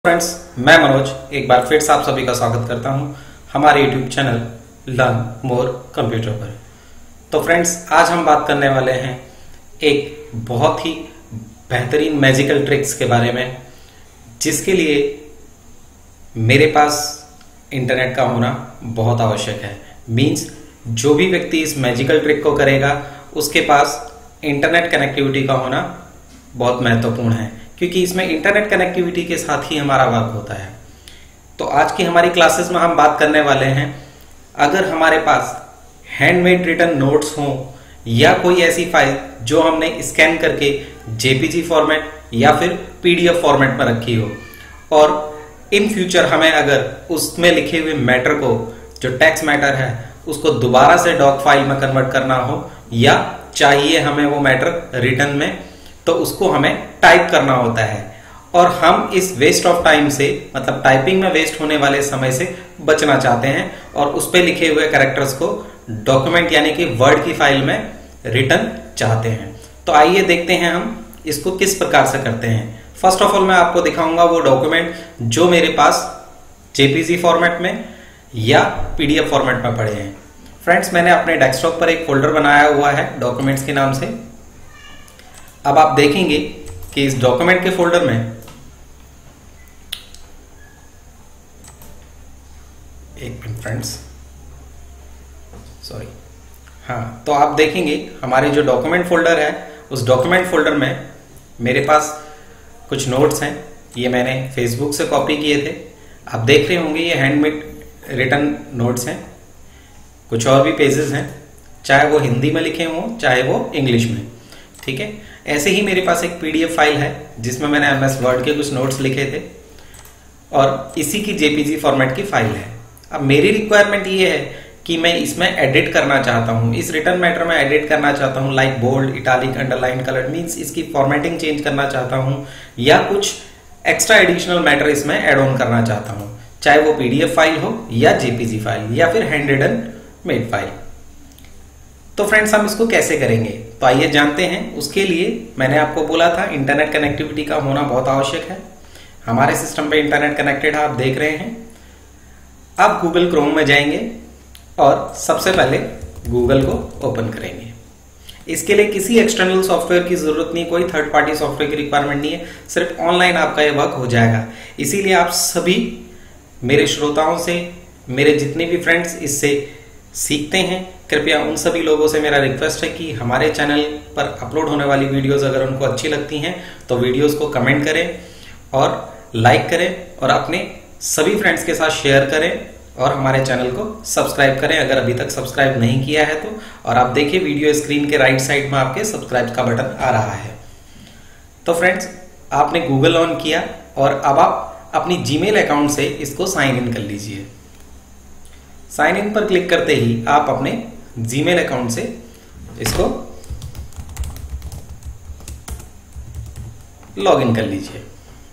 Friends, मैं मनोज एक बार फिर से आप सभी का स्वागत करता हूं हमारे YouTube channel learn more computer पर। तो फ्रेंड्स, आज हम बात करने वाले हैं एक बहुत ही बेहतरीन मैजिकल ट्रिक्स के बारे में, जिसके लिए मेरे पास इंटरनेट का होना बहुत आवश्यक है। मींस जो भी व्यक्ति इस मैजिकल ट्रिक को करेगा उसके पास इंटरनेट कनेक्टिविटी का होना बहुत महत्वपूर्ण है, क्योंकि इसमें इंटरनेट कनेक्टिविटी के साथ ही हमारा वर्क होता है। तो आज की हमारी क्लासेस में हम बात करने वाले हैं, अगर हमारे पास हैंडमेड रिटन नोट्स हो या कोई ऐसी फाइल जो हमने स्कैन करके जेपीजी फॉर्मेट या फिर पीडीएफ फॉर्मेट में रखी हो, और इन फ्यूचर हमें अगर उसमें लिखे हुए मैटर को, जो टेक्स्ट मैटर है, उसको दोबारा से डॉक फाइल में कन्वर्ट करना हो, या चाहिए हमें वो मैटर रिटन में, तो उसको हमें टाइप करना होता है, और हम इस वेस्ट ऑफ टाइम से, मतलब टाइपिंग में वेस्ट होने वाले समय से बचना चाहते हैं, और उस पे लिखे हुए कैरेक्टर्स को डॉक्यूमेंट यानी कि वर्ड की फाइल में रिटन चाहते हैं। तो आइए देखते हैं हम इसको किस प्रकार से करते हैं। फर्स्ट ऑफ ऑल मैं आपको दिखाऊंगा वो डॉक्यूमेंट जो मेरे पास जेपीजी फॉर्मेट में या पीडीएफ फॉर्मेट में पड़े हैं। फ्रेंड्स, मैंने अपने डेस्कटॉप पर एक फोल्डर बनाया हुआ है डॉक्यूमेंट्स के नाम से। अब आप देखेंगे कि इस डॉक्यूमेंट के फोल्डर में एक मिनट फ्रेंड्स, सॉरी, हाँ, तो आप देखेंगे हमारे जो डॉक्यूमेंट फोल्डर है, उस डॉक्यूमेंट फोल्डर में मेरे पास कुछ नोट्स हैं। ये मैंने फेसबुक से कॉपी किए थे। आप देख रहे होंगे ये हैंडमेड रिटन नोट्स हैं। कुछ और भी पेजेस हैं, चाहे वो हिंदी में लिखे हों चाहे वो इंग्लिश में, ठीक है। ऐसे ही मेरे पास एक पीडीएफ फाइल है जिसमें मैंने एमएस वर्ड के कुछ नोट्स लिखे थे, और इसी की जेपीजी फॉर्मेट की फाइल है। अब मेरी रिक्वायरमेंट ये है कि मैं इसमें एडिट करना चाहता हूं, इस रिटर्न मैटर में एडिट करना चाहता हूं, like bold, italic, underline, colour, means इसकी फॉर्मेटिंग चेंज करना चाहता हूं, या कुछ एक्स्ट्रा एडिशनल मैटर इसमें एड ऑन करना चाहता हूं, चाहे वो पीडीएफ फाइल हो या जेपीजी फाइल या फिर हैंड रिटन मेड फाइल। तो फ्रेंड्स, हम इसको कैसे करेंगे, तो आइए जानते हैं। उसके लिए मैंने आपको बोला था इंटरनेट कनेक्टिविटी का होना बहुत आवश्यक है। हमारे सिस्टम पे इंटरनेट कनेक्टेड है, आप देख रहे हैं। आप गूगल क्रोम में जाएंगे और सबसे पहले गूगल को ओपन करेंगे। इसके लिए किसी एक्सटर्नल सॉफ्टवेयर की जरूरत नहीं, कोई थर्ड पार्टी सॉफ्टवेयर की रिक्वायरमेंट नहीं है, सिर्फ ऑनलाइन आपका ये वर्क हो जाएगा। इसीलिए आप सभी मेरे श्रोताओं से, मेरे जितने भी फ्रेंड्स इससे सीखते हैं, कृपया उन सभी लोगों से मेरा रिक्वेस्ट है कि हमारे चैनल पर अपलोड होने वाली वीडियोस अगर उनको अच्छी लगती हैं तो वीडियोस को कमेंट करें और लाइक करें, और अपने सभी फ्रेंड्स के साथ शेयर करें, और हमारे चैनल को सब्सक्राइब करें अगर अभी तक सब्सक्राइब नहीं किया है तो। और आप देखिए वीडियो स्क्रीन के राइट साइड में आपके सब्सक्राइब का बटन आ रहा है। तो फ्रेंड्स, आपने गूगल ऑन किया और अब आप अपनी जीमेल अकाउंट से इसको साइन इन कर लीजिए। साइन इन पर क्लिक करते ही आप अपने जीमेल अकाउंट से इसको लॉग इन कर लीजिए।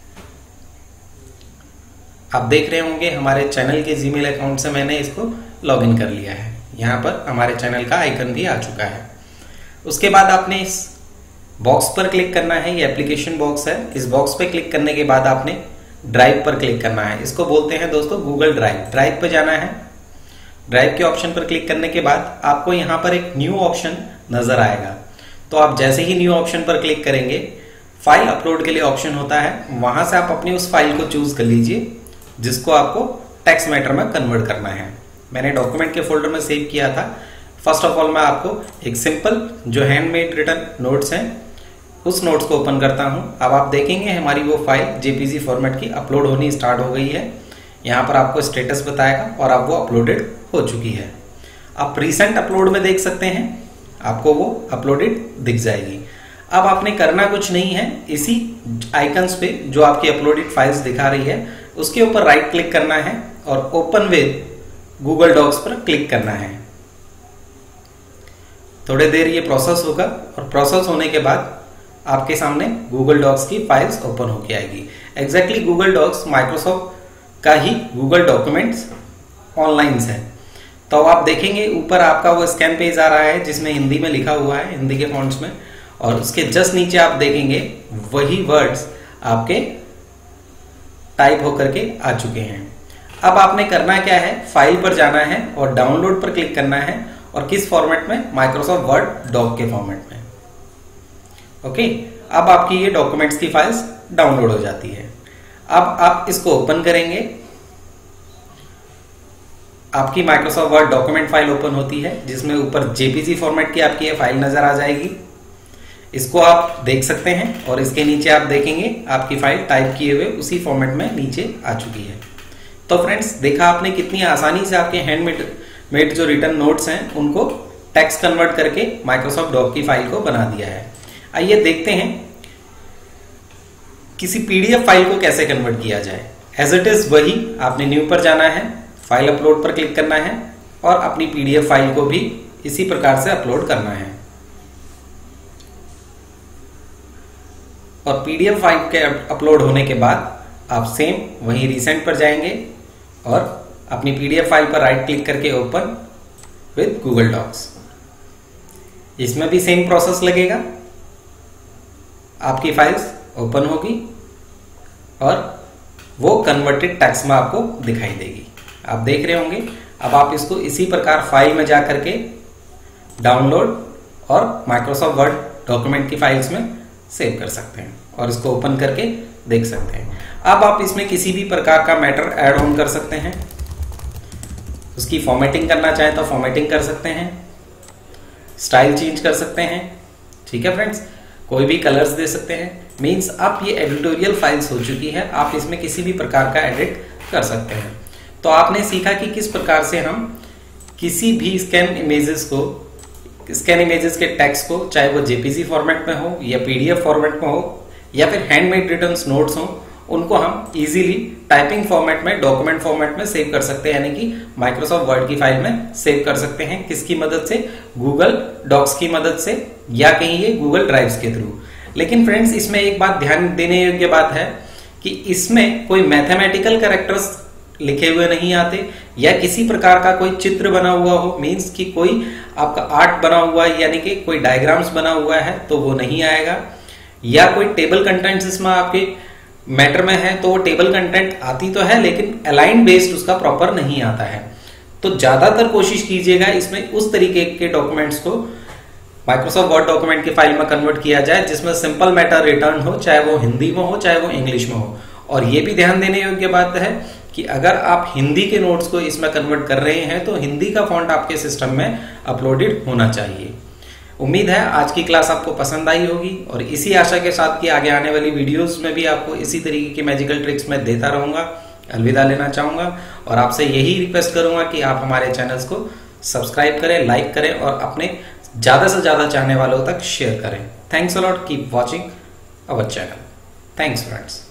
आप देख रहे होंगे हमारे चैनल के जीमेल अकाउंट से मैंने इसको लॉग इन कर लिया है। यहां पर हमारे चैनल का आइकन भी आ चुका है। उसके बाद आपने इस बॉक्स पर क्लिक करना है, ये एप्लीकेशन बॉक्स है। इस बॉक्स पर क्लिक करने के बाद आपने ड्राइव पर क्लिक करना है। इसको बोलते हैं दोस्तों गूगल ड्राइव। ड्राइव पर जाना है। ड्राइव के ऑप्शन पर क्लिक करने के बाद आपको यहां पर एक न्यू ऑप्शन नजर आएगा। तो आप जैसे ही न्यू ऑप्शन पर क्लिक करेंगे, फाइल अपलोड के लिए ऑप्शन होता है, वहां से आप अपनी उस फाइल को चूज कर लीजिए जिसको आपको टेक्स्ट मैटर में कन्वर्ट करना है। मैंने डॉक्यूमेंट के फोल्डर में सेव किया था। फर्स्ट ऑफ ऑल मैं आपको एक सिंपल जो हैंडमेड रिटन नोट्स हैं उस नोट्स को ओपन करता हूं। अब आप देखेंगे हमारी वो फाइल जेपीजी फॉर्मेट की अपलोड होनी स्टार्ट हो गई है। यहाँ पर आपको स्टेटस बताएगा और अब वो अपलोडेड हो चुकी है। आप रिसेंट अपलोड में देख सकते हैं, आपको वो अपलोडेड दिख जाएगी। अब आपने करना कुछ नहीं है, इसी आइकन्स पे जो आपकी अपलोडेड फाइल्स दिखा रही है उसके ऊपर राइट क्लिक करना है और ओपन विद गूगल डॉक्स पर क्लिक करना है। थोड़ी देर ये प्रोसेस होगा, और प्रोसेस होने के बाद आपके सामने गूगल डॉक्स की फाइल्स ओपन होके आएगी। एग्जैक्टली गूगल डॉक्स माइक्रोसॉफ्ट का ही गूगल डॉक्यूमेंट्स ऑनलाइन है। तो आप देखेंगे ऊपर आपका वो स्कैन पेज आ रहा है जिसमें हिंदी में लिखा हुआ है, हिंदी के फॉन्ट्स में, और उसके जस्ट नीचे आप देखेंगे वही वर्ड्स आपके टाइप होकर के आ चुके हैं। अब आपने करना क्या है, फाइल पर जाना है और डाउनलोड पर क्लिक करना है, और किस फॉर्मेट में, माइक्रोसॉफ्ट वर्ड डॉक के फॉर्मेट में। ओके, अब आपकी ये डॉक्यूमेंट्स की फाइल्स डाउनलोड हो जाती है। अब आप इसको ओपन करेंगे, आपकी Microsoft Word document file open होती है, जिसमें ऊपर जेपीजी फॉर्मेट की आपकी ये फाइल नजर आ जाएगी। इसको आप देख सकते हैं और इसके नीचे आप देखेंगे आपकी फाइल टाइप किए हुए उसी फॉर्मेट में नीचे आ चुकी है। तो फ्रेंड्स, देखा आपने कितनी आसानी से आपके हैंडमेड जो रिटन नोट्स हैं उनको टेक्स्ट कन्वर्ट करके माइक्रोसॉफ्ट डॉक की फाइल को बना दिया है। आइए देखते हैं किसी पीडीएफ फाइल को कैसे कन्वर्ट किया जाए। एज इट इज वही, आपने न्यू पर जाना है, फाइल अपलोड पर क्लिक करना है और अपनी पीडीएफ फाइल को भी इसी प्रकार से अपलोड करना है। और पीडीएफ फाइल के अपलोड होने के बाद आप सेम वही रिसेंट पर जाएंगे और अपनी पीडीएफ फाइल पर राइट क्लिक करके ओपन विद गूगल डॉक्स। इसमें भी सेम प्रोसेस लगेगा, आपकी फाइल्स ओपन होगी और वो कन्वर्टेड टेक्स्ट में आपको दिखाई देगी। आप देख रहे होंगे। अब आप इसको इसी प्रकार फाइल में जा करके डाउनलोड और माइक्रोसॉफ्ट वर्ड डॉक्यूमेंट की फाइल्स में सेव कर सकते हैं और इसको ओपन करके देख सकते हैं। अब आप इसमें किसी भी प्रकार का मैटर ऐड ऑन कर सकते हैं, उसकी फॉर्मेटिंग करना चाहें तो फॉर्मेटिंग कर सकते हैं, स्टाइल चेंज कर सकते हैं। ठीक है फ्रेंड्स, कोई भी कलर्स दे सकते हैं। मींस अब ये एडिटोरियल फाइल्स हो चुकी है, आप इसमें किसी भी प्रकार का एडिट कर सकते हैं। तो आपने सीखा कि किस प्रकार से हम किसी भी स्कैन इमेजेस के टेक्स्ट को, चाहे वो जेपीजी फॉर्मेट में हो या पीडीएफ फॉर्मेट में हो या फिर हैंडमेड रिटन नोट्स हो, उनको हम इजीली टाइपिंग फॉर्मेट में, डॉक्यूमेंट फॉर्मेट में सेव कर सकते हैं, यानी कि माइक्रोसॉफ्ट वर्ड की फाइल में सेव कर सकते हैं। किसकी मदद से? गूगल डॉक्स की मदद से, या कहिए गूगल ड्राइव्स के थ्रू। लेकिन फ्रेंड्स, इसमें एक बात ध्यान देने योग्य बात है कि इसमें कोई मैथमेटिकल कैरेक्टर्स लिखे हुए नहीं आते, या किसी प्रकार का कोई चित्र बना हुआ हो, मींस कि कोई आपका आर्ट बना हुआ है, यानी कि कोई डायग्राम्स बना हुआ है, तो वो नहीं आएगा। या कोई टेबल कंटेंट्स इसमें आपके मैटर में है तो वो टेबल कंटेंट आती तो है, लेकिन अलाइन बेस्ड उसका प्रॉपर नहीं आता है। तो ज्यादातर कोशिश कीजिएगा इसमें उस तरीके के डॉक्यूमेंट्स को माइक्रोसॉफ्ट वर्ड डॉक्यूमेंट की फाइल में कन्वर्ट किया जाए जिसमें सिंपल मैटर रिटर्न हो, चाहे वो हिंदी में हो चाहे वो इंग्लिश में हो। और ये भी ध्यान देने योग्य बात है कि अगर आप हिंदी के नोट्स को इसमें कन्वर्ट कर रहे हैं तो हिंदी का फॉन्ट आपके सिस्टम में अपलोडेड होना चाहिए। उम्मीद है आज की क्लास आपको पसंद आई होगी, और इसी आशा के साथ कि आगे आने वाली वीडियोस में भी आपको इसी तरीके की मैजिकल ट्रिक्स मैं देता रहूंगा। अलविदा लेना चाहूंगा और आपसे यही रिक्वेस्ट करूंगा कि आप हमारे चैनल्स को सब्सक्राइब करें, लाइक करें और अपने ज्यादा से ज्यादा चाहने वालों तक शेयर करें। Thanks a lot, keep watching our channel. Thanks friends.